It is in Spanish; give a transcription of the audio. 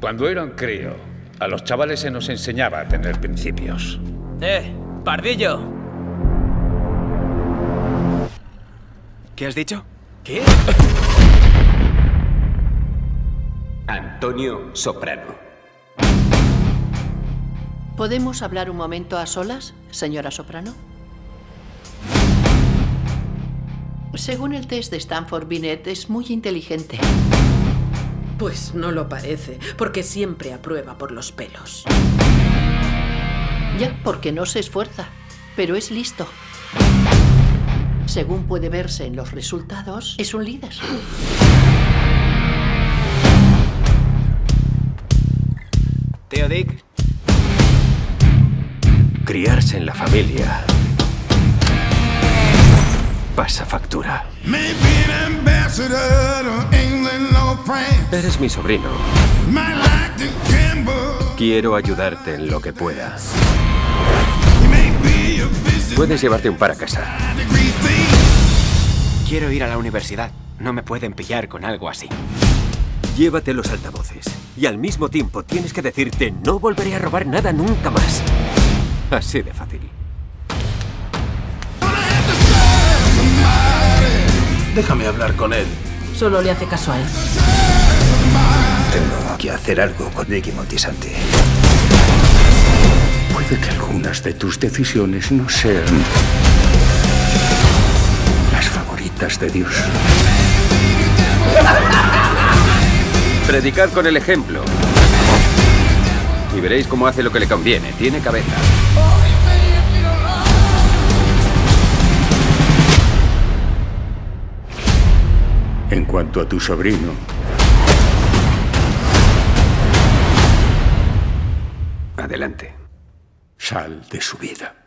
Cuando era un crío, a los chavales se nos enseñaba a tener principios. ¡Pardillo! ¿Qué has dicho? ¿Qué? Antonio Soprano. ¿Podemos hablar un momento a solas, señora Soprano? Según el test de Stanford Binet, es muy inteligente. Pues no lo parece, porque siempre aprueba por los pelos. Ya, porque no se esfuerza, pero es listo. Según puede verse en los resultados, es un líder. Tío Dick. Criarse en la familia pasa factura. Eres mi sobrino. Quiero ayudarte en lo que pueda. Puedes llevarte un par a casa. Quiero ir a la universidad. No me pueden pillar con algo así. Llévate los altavoces. Y al mismo tiempo tienes que decirte: no volveré a robar nada nunca más. Así de fácil. Déjame hablar con él. Solo le hace caso a él. Tengo que hacer algo con Ricky Moltisanti. Puede que algunas de tus decisiones no sean las favoritas de Dios. Predicad con el ejemplo. Y veréis cómo hace lo que le conviene. Tiene cabeza. En cuanto a tu sobrino, Adelante. sal de su vida.